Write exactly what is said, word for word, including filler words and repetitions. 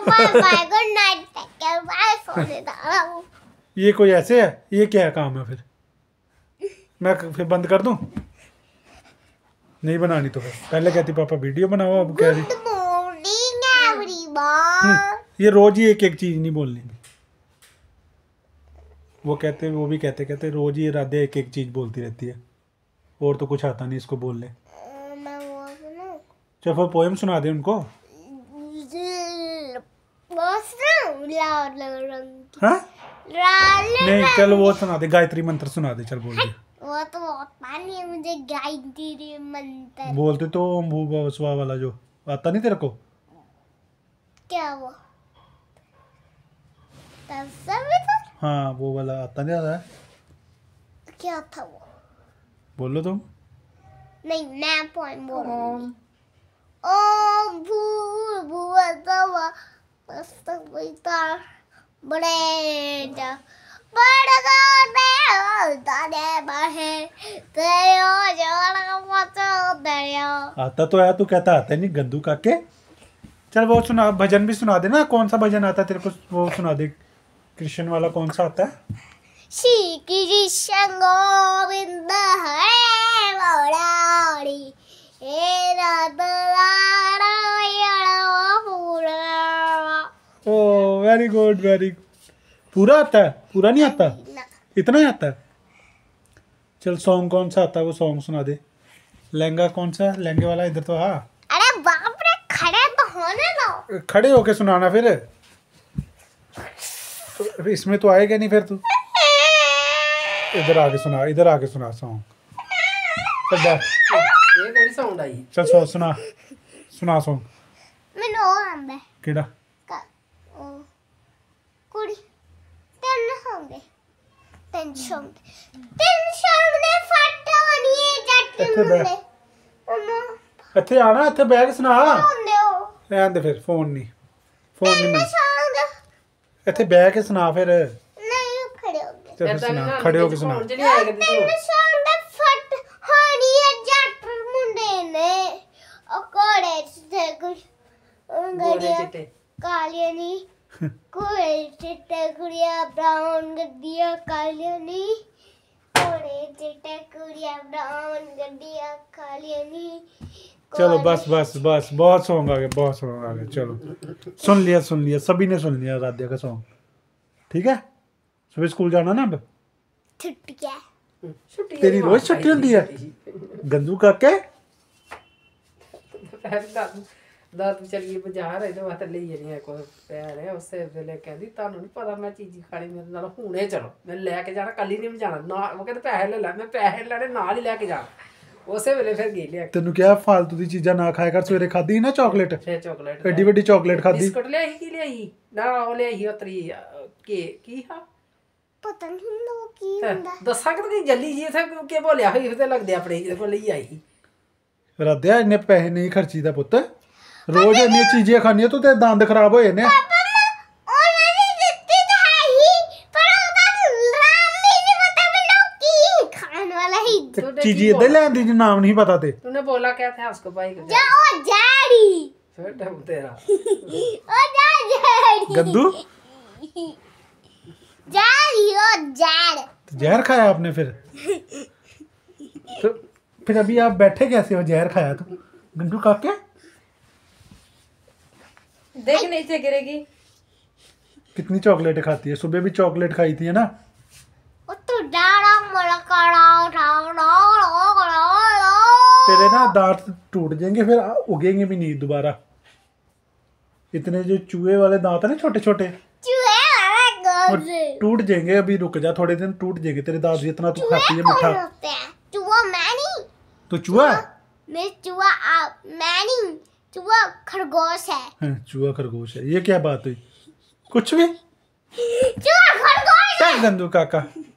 Bye bye good night take care bye सोने जा रहा हूं। ये कोई ऐसे है? ये क्या काम है फिर? मैं फिर बंद कर दूं? नहीं बनानी तो फिर पहले कहती पापा वीडियो बनाओ, अब कह रही गुड मॉर्निंग एवरीवन। ये रोज ही एक एक चीज नहीं बोलनी। वो कहते वो भी कहते कहते रोज ही राधे एक एक चीज बोलती रहती है, और तो कुछ आता नहीं इसको बोलने। मैं वो सुनो चल फिर पोएम सुना दे उनको। बस ना रंग हाँ नहीं चल वो सुना दे, गायत्री मंत्र सुना दे, चल बोल दे। वो तो आता नहीं है मुझे गायत्री मंत्र। बोलते तो ओम भूर्भुवः स्वः वाला जो आता नहीं तेरे को? क्या वो तत्सवितुर्वरेण्यं? हाँ वो वाला आता नहीं आता है? क्या था वो? बोलो तुम। नहीं मैं पॉइंट बोल रही हूँ। ओम भूर्भुवः स्वः तत्सवितुर्वरेण्यं बड़े आता तो है, तू कहता आता नहीं गंदू काके। चल वो सुना, भजन भी सुना दे ना। कौन सा भजन आता है तेरे को? वो सुना दे, कृष्ण वाला कौन सा आता है? श्री कृष्ण गोविंद हरे मुरारी हे राधा ओ वेरी गुड वेरी गुड। पूरा आता है? पूरा नहीं आता, इतना ही आता है। चल सॉन्ग कौन सा आता है वो सॉन्ग सुना दे। लहंगा कौन सा? लहंगे वाला इधर तो। हाँ अरे बाप रे, खड़े तो होने दो। खड़े होके सुनाना फिर, तो इसमें तो आएगा नहीं फिर तू। इधर आके सुना, इधर आके सुना सॉन्ग। चल बैठ, ये केड़ी साउंड आई? चल सो सुना सुना सॉन्ग। मैंने और आंदा केड़ा? ओ कुड़ी तेन होंगे टेंशन टेंशन ने फट होनी है जट ਇੱਥੇ ਬੈ। मुंडे ओनो ਇੱਥੇ ਆਣਾ, ਇੱਥੇ ਬੈਠ ਕੇ ਸੁਣਾ। होंदे हो ਰਹਿਣ ਦੇ ਫਿਰ, ਫੋਨ ਨਹੀਂ ਫੋਨ ਨਹੀਂ ਮੈਂ। टेंशन ਇੱਥੇ ਬਹਿ ਕੇ ਸੁਣਾ ਫਿਰ। नहीं खड़े होंगे ਚੱਲ ਫਿਰ ਸੁਣਾ, ਖੜੇ ਹੋ ਕੇ ਸੁਣਾ। फोन च नहीं आएगा तू। टेंशन ने फट होनी है जट मुंडे ने ओ कोड़े से कुछ गोरे गड़िया चिट्टे कालिया नी कोड़े चिट्टे कुड़िया ब्राउन गड्डिया कालिया नी कोड़े चिट्टे कुड़िया ब्राउन गड्डिया कालिया नी। चलो बस बस बस, बहुत सॉन्ग आ गए, बहुत सॉन्ग आ गए। चलो सुन लिया सुन लिया, सभी ने सुन लिया राध्या का सॉन्ग। ठीक है, सुबह स्कूल जाना ना अब? छुट्टियां छुट्टी तेरी रोज छुट्टी होती है गंदू काके? दाद चलिए बाजार ਇਹਦੇ ਵਾਸਤੇ ਲਈ ਜਣੀ ਕੋ ਪੈਰ ਹੈ ਉਸੇ ਵੇਲੇ ਕਹਿੰਦੀ ਤੁਹਾਨੂੰ ਨਹੀਂ ਪਤਾ ਮੈਂ ਚੀਜ਼ੀ ਖਾਣੀ ਮੇਰੇ ਨਾਲ ਹੁਣੇ ਚਲੋ ਮੈਂ ਲੈ ਕੇ ਜਾਣਾ, ਕੱਲੀ ਨਹੀਂ ਜਾਣਾ ਨਾ। ਉਹ ਕਹਿੰਦੇ ਪੈਸੇ ਲੈ ਲੈ, ਮੈਂ ਪੈਸੇ ਲੈਣੇ ਨਾਲ ਹੀ ਲੈ ਕੇ ਜਾਣਾ। ਉਸੇ ਵੇਲੇ ਫਿਰ ਗਈ ਲਿਆ। ਤੈਨੂੰ ਕਿਹਾ ਫालतू ਦੀ ਚੀਜ਼ਾਂ ਨਾ ਖਾਇਆ ਕਰ। ਸਵੇਰੇ ਖਾਦੀ ਨਾ ਚਾਕਲੇਟ, ਫਿਰ ਚਾਕਲੇਟ ਐਡੀ ਵੱਡੀ ਚਾਕਲੇਟ ਖਾਦੀ। ਬਿਸਕੁਟ ਲਿਆਈ ਕੀ ਲਿਆਈ ਨਾ? ਉਹ ਲਿਆਈ ਉਤਰੀ ਕੇ ਕੀ ਹਾਂ पता नहीं लोग की ਹੁੰਦਾ ਦੱਸਾਂ ਕਿ ਤੂੰ ਜੱਲੀ ਜੀ ਇਥੇ ਕਿ ਬੋਲਿਆ ਹੋਈ ਉਹਦੇ ਲੱਗਦੇ ਆਪਣੇ ਇਹਦੇ ਕੋਲ ਲਈ ਆਈ। ਰਾਧਿਆ ਇੰਨੇ ਪੈਸੇ ਨਹੀਂ ਖਰਚੀਦਾ ਪੁੱਤ, ਰੋਜ਼ ਇੰਨੀਆਂ ਚੀਜ਼ਾਂ ਖਾਣੀਆਂ ਤੂੰ ਤੇ ਦੰਦ ਖਰਾਬ ਹੋਏ ਨੇ। चीजी इधर लेंदी जो नाम नहीं पता ते। तूने बोला क्या था उसको भाई को? जाओ जाड़ी फिर टम तेरा ओ जा जाड़ी गद्दू जाड़ी ओ जाड़ तो जहर खाया आपने फिर? तो फिर अभी आप बैठे कैसे हो? जहर खाया तो गंदू काके? देख नीचे गिरेगी। कितनी चॉकलेट खाती है? सुबह भी चॉकलेट खाई थी है ना? ओ तो डाड़ा मलकड़ा तेरे ना दांत टूट जाएंगे, फिर उगेंगे भी नहीं दोबारा। इतने जो चूहे वाले दांत है ना छोटे छोटे, चूहे वाला वो टूट जाएंगे। अभी रुक जा, थोड़े दिन टूट जाएंगे तेरे दांत, जितना तू खाती है मीठा। चूहा मैं नहीं। तो चूहा है? मैं चूहा मैं नहीं, चूहा खरगोश है। हाँ, चूहा खरगोश है, ये क्या बात हुई? कुछ भी चूहा खरगोश है। गंदू काका।